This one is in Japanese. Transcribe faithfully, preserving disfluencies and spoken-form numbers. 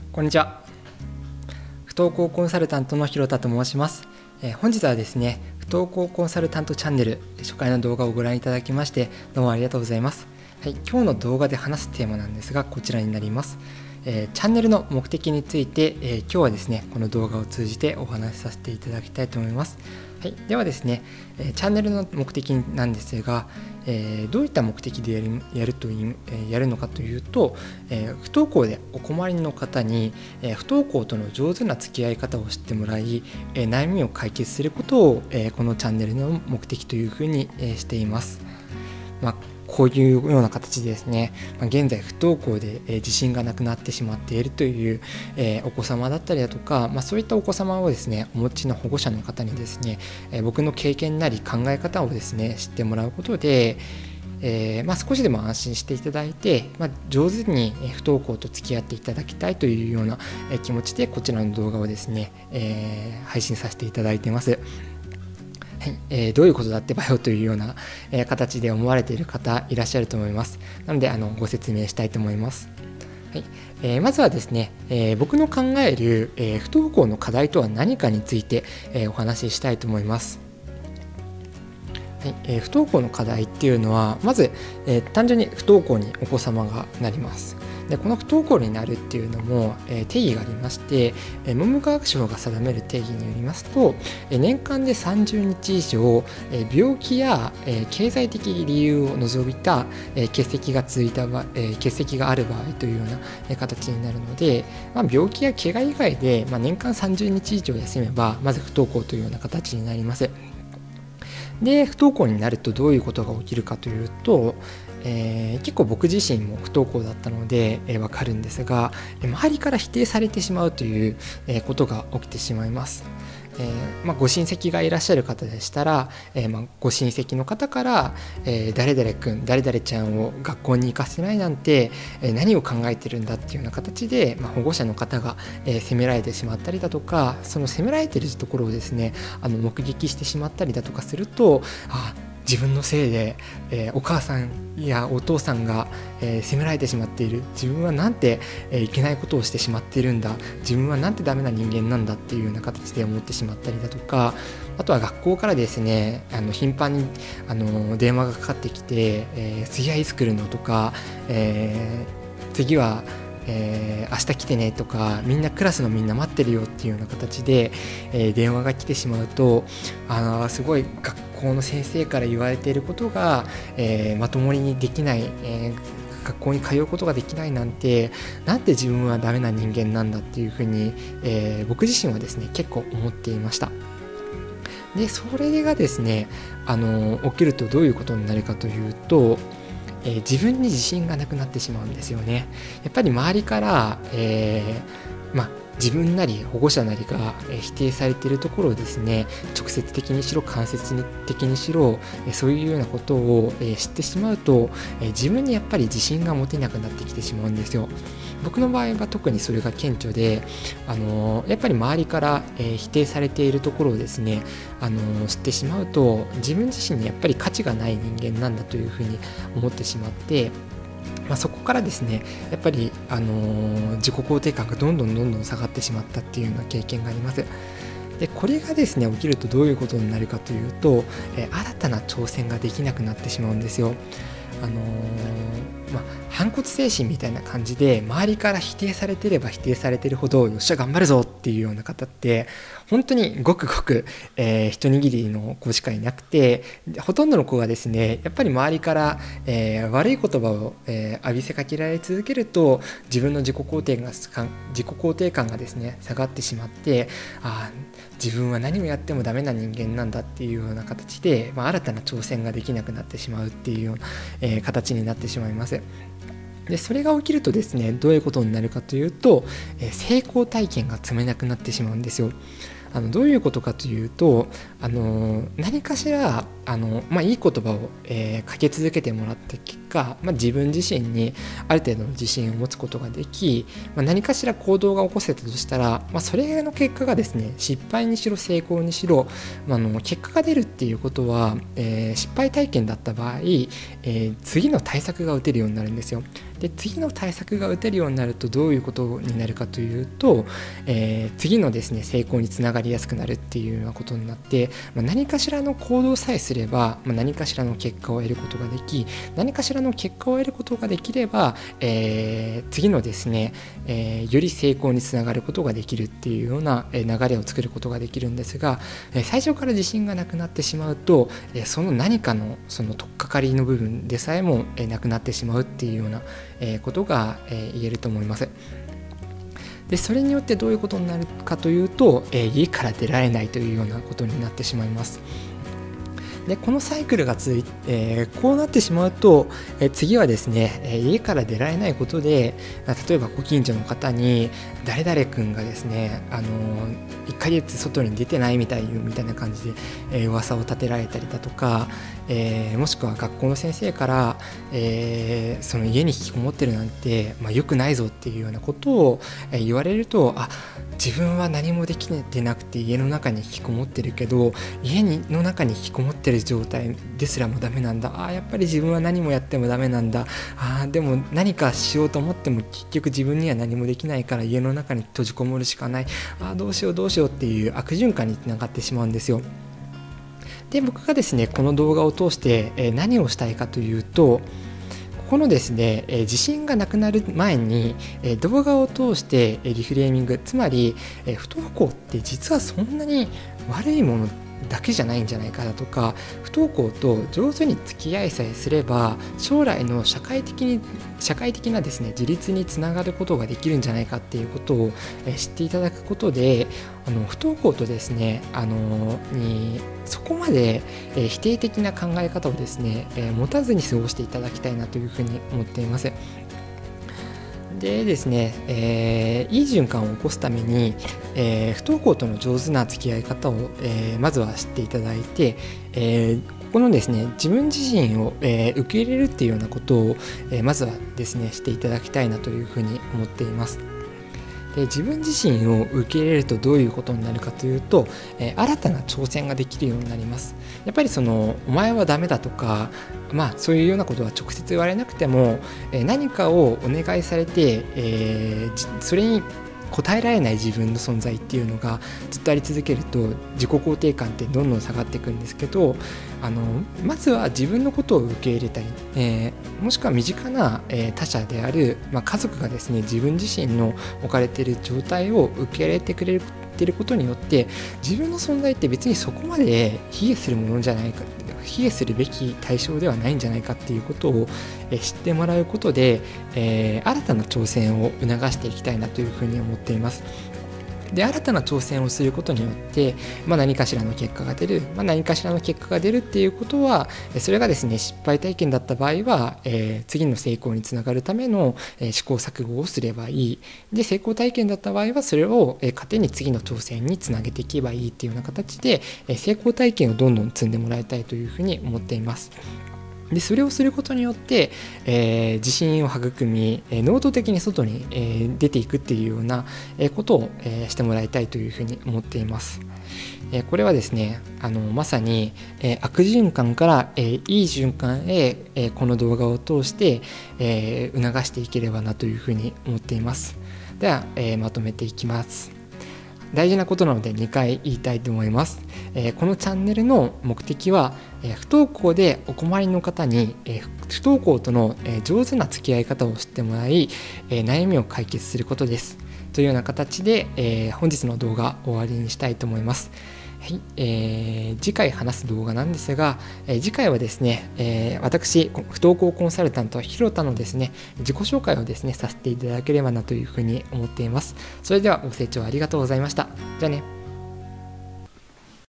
こんにちは。不登校コンサルタントの広田と申します。えー、本日はですね、不登校コンサルタントチャンネル初回の動画をご覧いただきましてどうもありがとうございます。はい、今日の動画で話すテーマなんですがこちらになります。えー、チャンネルの目的について、えー、今日はですねこの動画を通じてお話しさせていただきたいと思います。はい、ではですね、えー、チャンネルの目的なんですが、えー、どういった目的でやる、やるという、えー、やるのかというと、えー、不登校でお困りの方に、えー、不登校との上手な付き合い方を知ってもらい、えー、悩みを解決することを、えー、このチャンネルの目的というふうに、えー、しています。まあこういうような形でですね、まあ、現在不登校で、えー、自信がなくなってしまっているという、えー、お子様だったりだとか、まあ、そういったお子様をですねお持ちの保護者の方にですね、えー、僕の経験なり考え方をですね知ってもらうことで、えーまあ、少しでも安心していただいて、まあ、上手に不登校と付き合っていただきたいというような気持ちでこちらの動画をですね、えー、配信させていただいています。はい、えー、どういうことだってばよというような、えー、形で思われている方いらっしゃると思います。なのであのご説明したいと思います。はい、えー、まずはですね、えー、僕の考える、えー、不登校の課題とは何かについて、えー、お話ししたいと思います。はい、えー、不登校の課題っていうのはまず、えー、単純に不登校にお子様がなります。でこの不登校になるっていうのも、えー、定義がありまして、えー、文部科学省が定める定義によりますと、えー、年間でさんじゅうにち以上、えー、病気や、えー、経済的理由を除いた、えー、欠席が続いた場合、えー、欠席がある場合というような、えー、形になるので、まあ、病気や怪我以外で、まあ、年間さんじゅうにち以上休めばまず不登校というような形になります。で不登校になるとどういうことが起きるかというと、えー、結構僕自身も不登校だったので、えー、分かるんですが、周りから否定されてしまうという、えー、ことが起きてしまいます。えーまあ、ご親戚がいらっしゃる方でしたら、えーまあ、ご親戚の方から、えー、誰々君誰々ちゃんを学校に行かせないなんて、えー、何を考えてるんだっていうような形で、まあ、保護者の方が、えー、責められてしまったりだとか、その責められてるところをですねあの目撃してしまったりだとかすると、あ自分のせいで、えー、お母さんやお父さんが、えー、責められてしまっている、自分はなんて、えー、いけないことをしてしまっているんだ、自分はなんてダメな人間なんだっていうような形で思ってしまったりだとか、あとは学校からですねあの頻繁にあの電話がかかってきて、えー、次はいつ来るのとか、えー、次はえー、明日来てねとか、みんなクラスのみんな待ってるよっていうような形で、えー、電話が来てしまうと、あのすごい学校の先生から言われていることが、えー、まともにできない、えー、学校に通うことができないなんて、なんて自分はダメな人間なんだっていうふうに、えー、僕自身はですね結構思っていました。でそれがですねあの起きるとどういうことになるかというと、えー、自分に自信がなくなってしまうんですよね。やっぱり周りから、えーまあ、自分なり保護者なりが否定されているところをですね直接的にしろ間接的にしろそういうようなことを知ってしまうと、自分にやっぱり自信が持てなくなってきてしまうんですよ。僕の場合は特にそれが顕著で、あのやっぱり周りから、えー、否定されているところをですね、あの知ってしまうと、自分自身にやっぱり価値がない人間なんだというふうに思ってしまって、まあ、そこからですねやっぱり、あのー、自己肯定感がどんどんどんどん下がってしまったっていうような経験があります。でこれがですね起きるとどういうことになるかというと、えー、新たな挑戦ができなくなってしまうんですよ。あのーまあ、反骨精神みたいな感じで周りから否定されてれば否定されてるほどよっしゃ頑張るぞっていうような方って本当にごくごく、えー、一握りの子しかいなくて、ほとんどの子がですねやっぱり周りから、えー、悪い言葉を、えー、浴びせかけられ続けると自分の自己肯定が自己肯定感がですね下がってしまって、あ自分は何をやってもダメな人間なんだっていうような形で、まあ、新たな挑戦ができなくなってしまうっていうような、えー、形になってしまいます。でそれが起きるとですねどういうことになるかというと、えー、成功体験が積めなくなってしまうんですよ。あのどういうことかというと、あの何かしらあの、まあ、いい言葉を、えー、かけ続けてもらった結果、まあ、自分自身にある程度の自信を持つことができ、まあ、何かしら行動が起こせたとしたら、まあ、それの結果がですね、失敗にしろ成功にしろ、まあ、あの結果が出るっていうことは、えー、失敗体験だった場合、えー、次の対策が打てるようになるんですよ。で次の対策が打てるようになるとどういうことになるかというと、えー、次のですね成功につながりやすくなるっていうようなことになって、まあ、何かしらの行動さえすれば、まあ、何かしらの結果を得ることができ、何かしらの結果を得ることができれば、えー、次のですね、えー、より成功につながることができるっていうような流れを作ることができるんですが、最初から自信がなくなってしまうと、その何かのその取っかかりの部分でさえもなくなってしまうっていうようなことが言えると思います。でそれによってどういうことになるかというと、家から出られないというようなことになってしまいます。でこのサイクルが続いて、えー、こうなってしまうと、えー、次はですね、えー、家から出られないことで、例えばご近所の方に誰々君がですね、あのー、いっかげつ外に出てないみたいよみたいな感じで、えー、噂を立てられたりだとか、えー、もしくは学校の先生から、えー、その家に引きこもってるなんて、まあ、良くないぞっていうようなことを、えー、言われると、あ、自分は何もできてなくて家の中に引きこもってるけど、家の中に引きこもってる状態ですらもダメなんだ、あ、やっぱり自分は何もやってもダメなんだ、あ、でも何かしようと思っても結局自分には何もできないから家の中に閉じこもるしかない、あ、どうしようどうしようっていう悪循環につながってしまうんですよ。で僕がですねこの動画を通して、えー、何をしたいかというと、このですね、えー、自信がなくなる前に、えー、動画を通して、えー、リフレーミング、つまり、えー、不登校って実はそんなに悪いものだけじゃないんじゃないかだとか、不登校と上手に付き合いさえすれば将来の社会的に社会的なですね自立につながることができるんじゃないかっていうことを、えー、知っていただくことで、あの不登校とですねあのにそこまで、えー、否定的な考え方をですね、えー、持たずに過ごしていただきたいなというふうに思っています。でですね、えー、いい循環を起こすために、えー、不登校との上手な付き合い方を、えー、まずは知っていただいて、えー、ここのですね自分自身を、えー、受け入れるっていうようなことを、えー、まずはですねしていただきたいなというふうに思っています。で自分自身を受け入れるとどういうことになるかというと、えー、新たな挑戦ができるようになります。やっぱりそのお前はダメだとか、まあそういうようなことは直接言われなくても、えー、何かをお願いされて、えー、それに応えられない自分の存在っていうのがずっとあり続けると自己肯定感ってどんどん下がっていくんですけど、あのまずは自分のことを受け入れたり、えー、もしくは身近な、えー、他者である、まあ、家族がですね自分自身の置かれている状態を受け入れてくれていることによって、自分の存在って別にそこまで卑下するものじゃないか、卑下するべき対象ではないんじゃないかっていうことを、えー、知ってもらうことで、えー、新たな挑戦を促していきたいなというふうに思っています。で新たな挑戦をすることによって、まあ、何かしらの結果が出る、まあ、何かしらの結果が出るっていうことは、それがですね失敗体験だった場合は、えー、次の成功につながるための、えー、試行錯誤をすればいい。で成功体験だった場合はそれを、えー、糧に次の挑戦につなげていけばいいっていうような形で、えー、成功体験をどんどん積んでもらいたいというふうに思っています。でそれをすることによって、えー、自信を育み、えー、能動的に外に、えー、出ていくっていうような、えー、ことを、えー、してもらいたいというふうに思っています。えー、これはですねあのまさに、えー、悪循環から、えー、いい循環へ、えー、この動画を通して、えー、促していければなというふうに思っています。では、えー、まとめていきます。大事なことなのでにかい言いたいと思います。えー、このチャンネルの目的は、えー、不登校でお困りの方に、えー、不登校との、えー、上手な付き合い方を知ってもらい、えー、悩みを解決することです。というような形で、えー、本日の動画終わりにしたいと思います。はい、えー、次回話す動画なんですが、えー、次回はですね、えー、私不登校コンサルタント広田のですね自己紹介をですねさせていただければなというふうに思っています。それではご清聴ありがとうございました。じゃあね。